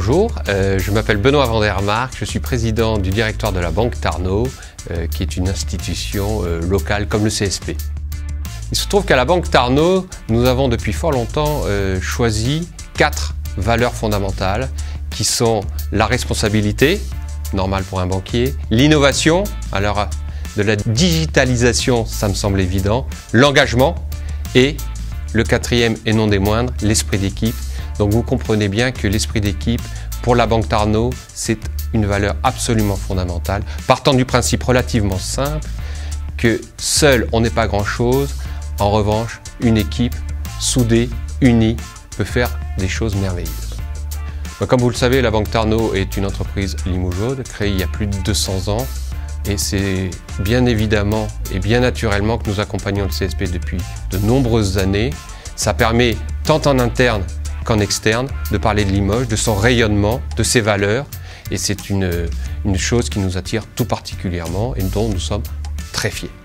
Bonjour, je m'appelle Benoît Vandermark, je suis président du directoire de la Banque Tarnot, qui est une institution locale comme le CSP. Il se trouve qu'à la Banque Tarnot, nous avons depuis fort longtemps choisi 4 valeurs fondamentales qui sont la responsabilité, normale pour un banquier, l'innovation, alors de la digitalisation, ça me semble évident, l'engagement et le 4e et non des moindres, l'esprit d'équipe. Donc vous comprenez bien que l'esprit d'équipe, pour la Banque Tarnot, c'est une valeur absolument fondamentale, partant du principe relativement simple que seul on n'est pas grand-chose. En revanche, une équipe soudée, unie, peut faire des choses merveilleuses. Comme vous le savez, la Banque Tarnot est une entreprise limougeaude, créée il y a plus de 200 ans. Et c'est bien évidemment et bien naturellement que nous accompagnons le CSP depuis de nombreuses années. Ça permet, tant en interne qu'en externe, de parler de Limoges, de son rayonnement, de ses valeurs. Et c'est une chose qui nous attire tout particulièrement et dont nous sommes très fiers.